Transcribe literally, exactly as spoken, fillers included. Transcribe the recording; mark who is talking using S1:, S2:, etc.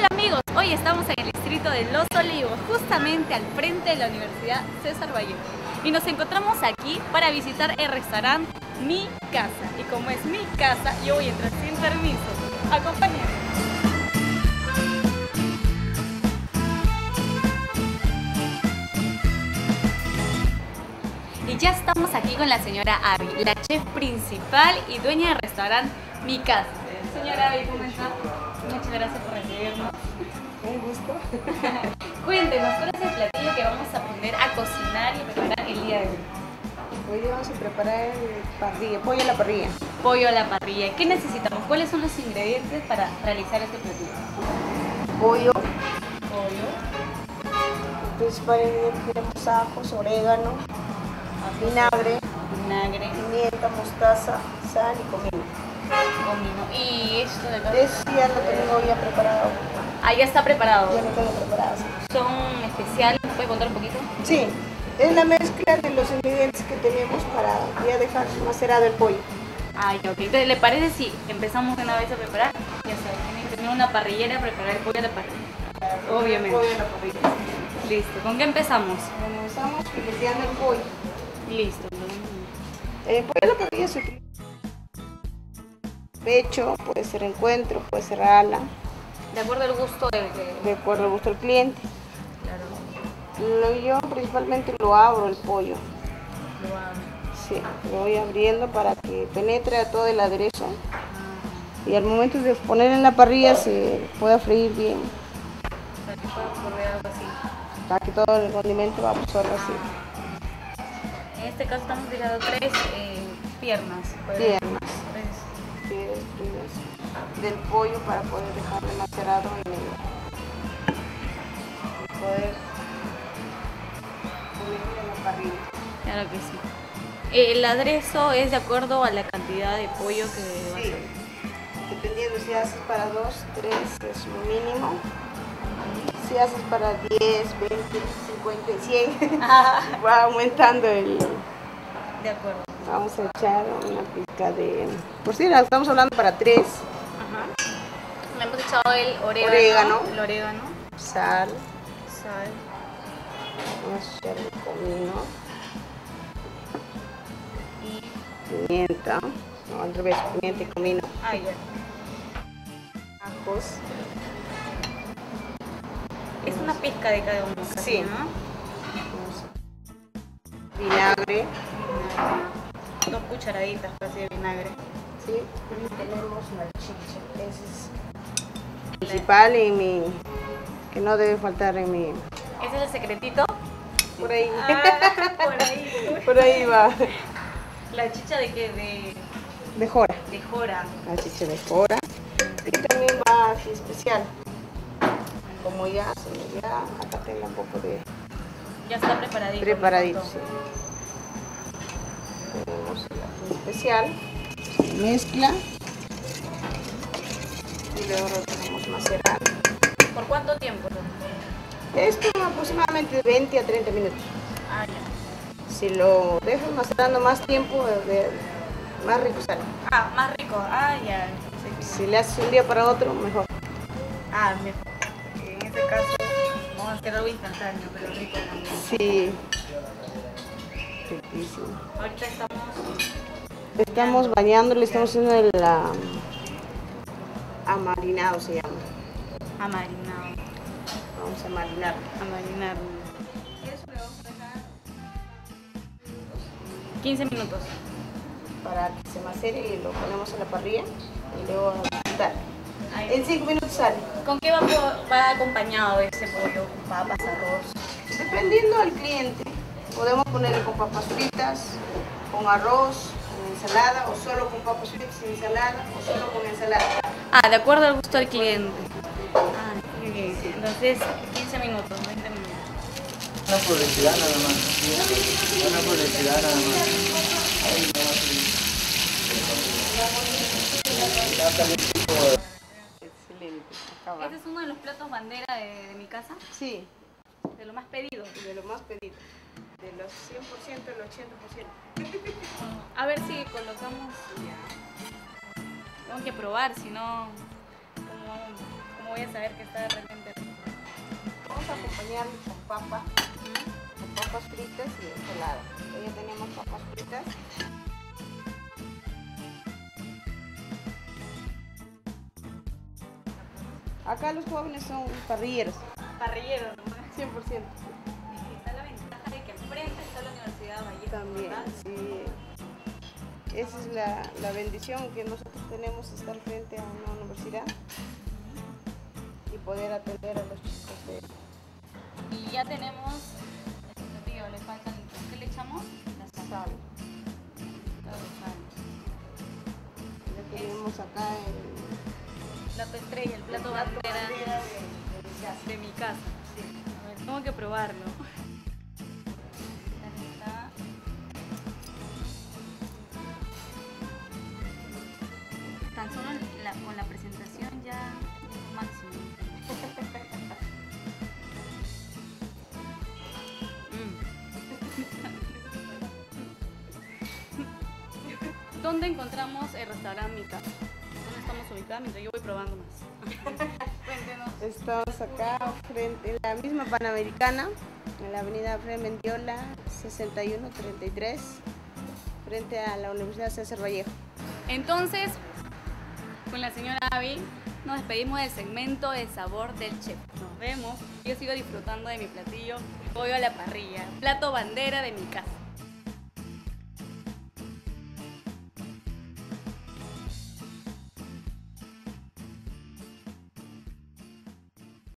S1: Hola amigos, hoy estamos en el distrito de Los Olivos, justamente al frente de la Universidad César Vallejo. Y nos encontramos aquí para visitar el restaurante Mi Casa. Y como es mi casa, yo voy a entrar sin permiso. Acompáñenme. Y ya estamos aquí con la señora Abby, la chef principal y dueña del restaurante Mi Casa. Señora Abby, ¿cómo está? Muchas gracias por recibirnos.
S2: Un gusto.
S1: Cuéntenos, ¿cuál es el platillo que vamos a aprender a cocinar y preparar el día de hoy?
S2: Hoy vamos a preparar parrilla, pollo a la parrilla.
S1: Pollo a la parrilla. ¿Qué necesitamos? ¿Cuáles son los ingredientes para realizar este platillo?
S2: Pollo,
S1: Pollo,
S2: principalmente tenemos ajos, orégano, vinagre,
S1: vinagre,
S2: pimienta, mostaza, sal y comino.
S1: comino. ¿Y esto de acá?
S2: Eso ya lo tengo ya preparado.
S1: Ah, ya está preparado.
S2: Ya lo tengo preparado.
S1: ¿Son especiales? ¿Me puede contar un poquito?
S2: Sí, es la mezcla de los ingredientes que tenemos para ya dejar macerado el pollo.
S1: Ay, ok. Entonces, ¿le parece si empezamos de una vez a preparar? Ya saben, tienen que tener una parrillera, preparar el pollo a la parrilla. Obviamente.
S2: Pollo a la parrilla.
S1: Listo. ¿Con qué empezamos?
S2: Bueno, estamos fileteando el pollo.
S1: Listo.
S2: El pollo a la parrilla se utiliza pecho, puede ser encuentro, puede ser ala,
S1: De acuerdo al gusto de... de-
S2: de acuerdo al gusto del cliente.
S1: Claro.
S2: Lo, yo principalmente lo abro el pollo,
S1: Lo hago.
S2: sí, lo voy abriendo para que penetre a todo el aderezo y al momento de poner en la parrilla se pueda freír bien,
S1: Para que pueda absorber algo así.
S2: para que todo el condimento absorba así.
S1: En este caso estamos utilizando tres eh, piernas. pues,
S2: Piernas.
S1: tres.
S2: Tres fríos del pollo para poder dejarlo macerado en el, y poder ponerlo en la parrilla.
S1: Claro que sí. Eh, El aderezo es de acuerdo a la cantidad de pollo que va a
S2: Sí,
S1: ser.
S2: dependiendo si haces para dos, tres es lo mínimo. Si haces para diez, veinte, cincuenta y cien, va aumentando el...
S1: De acuerdo.
S2: Vamos a echar una pizca de... Por si estamos hablando para tres,
S1: Ajá. Le hemos echado el orégano.
S2: Orégano.
S1: El orégano.
S2: sal,
S1: Sal.
S2: vamos a echar el comino,
S1: Y...
S2: pimienta, no al revés, pimienta y comino,
S1: Ah, ya.
S2: ajos,
S1: Es una pizca de cada uno. Casi,
S2: Sí.
S1: ¿no?
S2: vinagre,
S1: Dos cucharaditas casi de vinagre.
S2: sí, y tenemos la chicha, ese es principal en mi, que no debe faltar en mi,
S1: ¿Ese es el secretito?
S2: por ahí,
S1: Ah, por ahí.
S2: por ahí va,
S1: La chicha de qué? De,
S2: de jora,
S1: de jora.
S2: la chicha de jora, y también va aquí especial, como ya se me ya, acá tengo un poco de
S1: Ya está preparadito.
S2: preparadito,
S1: me
S2: sí.
S1: contó.
S2: Tenemos el ají especial, se mezcla y luego lo dejamos macerar.
S1: ¿Por cuánto tiempo?
S2: Esto aproximadamente de veinte a treinta minutos.
S1: Ah, ya.
S2: Si lo dejas macerando más tiempo, de- más rico sale.
S1: Ah, más rico. Ah, ya. Sí.
S2: Si le haces un día para otro, mejor.
S1: Ah, mejor. Porque en este caso vamos a hacer algo instantáneo, pero rico también.
S2: Sí. Riquísimo.
S1: Ahorita estamos
S2: Estamos bañándole, estamos haciendo el um, amarinado, se llama.
S1: a marinar.
S2: Vamos a marinar.
S1: A marinar. Eso le vamos a dejar quince minutos.
S2: Para que se macere y lo ponemos en la parrilla y luego a disfrutar.
S1: Ahí.
S2: En cinco minutos sale.
S1: ¿Con qué va, po- va acompañado este pollo? ¿Con papas, arroz?
S2: Dependiendo del cliente, podemos ponerle con papas fritas, con arroz, con ensalada, o solo con papas fritas y ensalada, o solo con ensalada.
S1: Ah, de acuerdo al gusto del cliente. Ah, muy bien. Entonces, quince minutos, veinte minutos.
S3: Una publicidad nada más. Una publicidad nada más. Ahí no va a salir. Va a salir tipo de-
S2: Excelente. Acá va.
S1: Este es uno de los platos bandera de, de mi casa,
S2: Sí,
S1: de lo más pedido.
S2: de lo más pedido. De los cien por ciento, el ochenta por ciento.
S1: A ver si colocamos. Tengo que probar, si no, ¿cómo, vamos- cómo voy a saber que está de repente?
S2: Vamos a acompañarlo con papa, con papas fritas y ensalada. Ya tenemos papas fritas. Acá los jóvenes son parrilleros.
S1: Parrilleros, ¿no?
S2: cien por ciento.
S1: Y está la ventaja de que enfrente está la Universidad Vallejo.
S2: También,
S1: ¿verdad?
S2: sí. Esa es la, la bendición que nosotros tenemos, estar frente a una universidad y poder atender a los chicos de...
S1: Y ya tenemos, el tío, le faltan, ¿qué le echamos? La sal.
S2: sal.
S1: La sal.
S2: Ya tenemos acá el
S1: Plato estrella, el plato,
S2: el plato
S1: bandera,
S2: bandera de, de mi casa.
S1: de mi casa.
S2: Sí.
S1: A ver, tengo que probarlo. Ahí está. Tan solo la- con la presentación ya es máximo. Mm. ¿Dónde encontramos el restaurante Mi Casa? ¿Dónde estamos ubicados? Mientras yo voy probando más. Cuéntenos.
S2: Estamos acá frente, en la misma Panamericana, en la avenida Fray Mendiola, sesenta y uno treinta y tres, frente a la Universidad César Vallejo.
S1: Entonces, con la señora Abby, nos despedimos del segmento de sabor del chef. Nos vemos. Yo sigo disfrutando de mi platillo, pollo a la parrilla, plato bandera de mi casa.